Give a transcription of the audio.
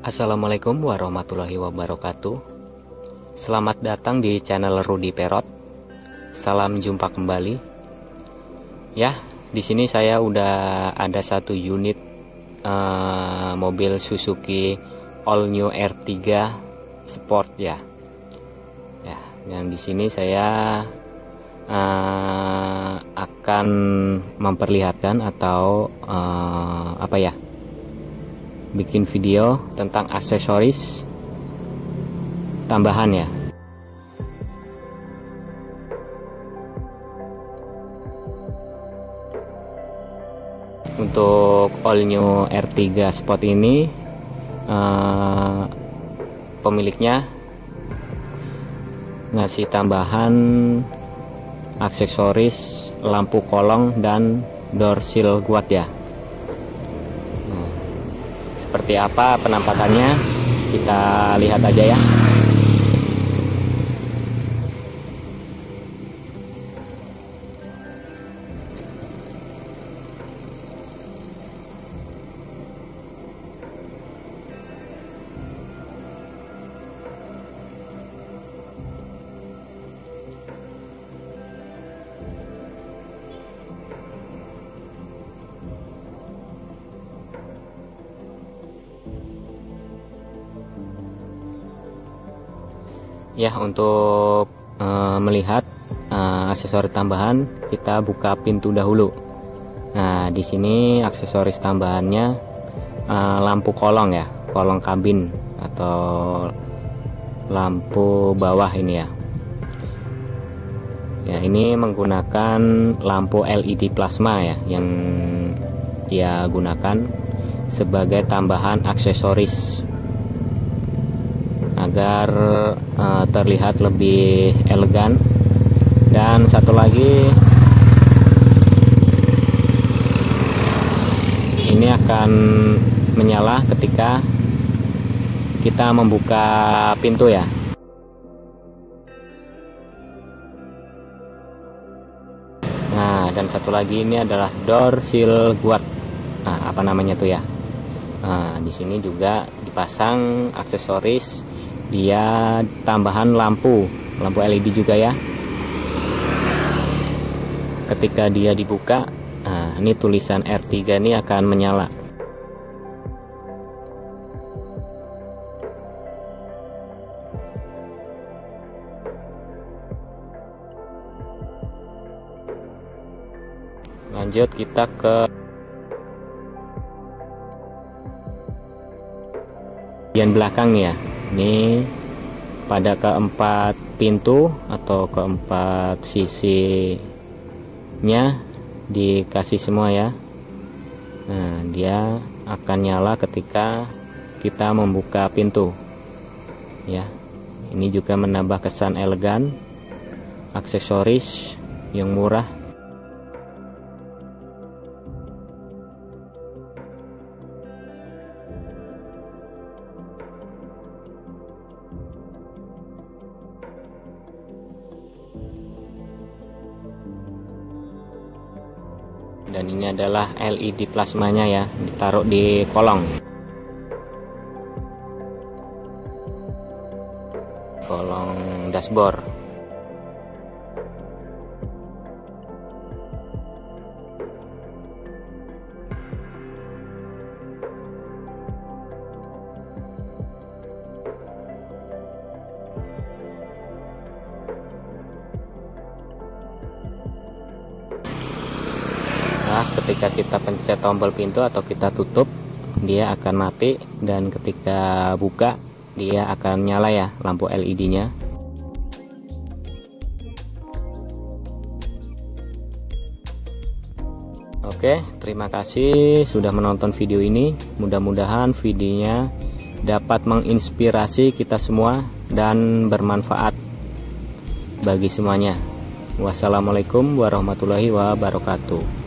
Assalamualaikum warahmatullahi wabarakatuh. Selamat datang di channel Rudy Perot. Salam jumpa kembali. Ya, di sini saya udah ada satu unit mobil Suzuki All New R3 Sport ya. Ya, dan di sini saya akan memperlihatkan atau bikin video tentang aksesoris tambahan ya. Untuk All New R3 Sport ini pemiliknya ngasih tambahan aksesoris lampu kolong dan door seal guard ya. Seperti apa penampakannya, kita lihat aja ya. Ya, untuk melihat aksesoris tambahan, kita buka pintu dahulu. Nah, di sini aksesoris tambahannya lampu kolong ya, kolong kabin atau lampu bawah ini ya. Ya, ini menggunakan lampu LED plasma ya, yang dia gunakan sebagai tambahan aksesoris agar terlihat lebih elegan. Dan satu lagi, ini akan menyala ketika kita membuka pintu ya. Nah, dan satu lagi ini adalah door seal guard. Nah, apa namanya tuh ya? Nah, di sini juga dipasang aksesoris, dia tambahan lampu LED juga ya. Ketika dia dibuka, nah ini tulisan R3 ini akan menyala. Lanjut kita ke bagian belakang ya. Ini pada keempat pintu atau keempat sisinya dikasih semua ya. Nah, dia akan nyala ketika kita membuka pintu ya. Ini juga menambah kesan elegan, aksesoris yang murah. Dan ini adalah LED plasmanya ya, ditaruh di kolong dashboard. Ketika kita pencet tombol pintu atau kita tutup, dia akan mati, dan ketika buka dia akan nyala ya lampu LED-nya. Oke, terima kasih sudah menonton video ini. Mudah-mudahan videonya dapat menginspirasi kita semua dan bermanfaat bagi semuanya. Wassalamualaikum warahmatullahi wabarakatuh.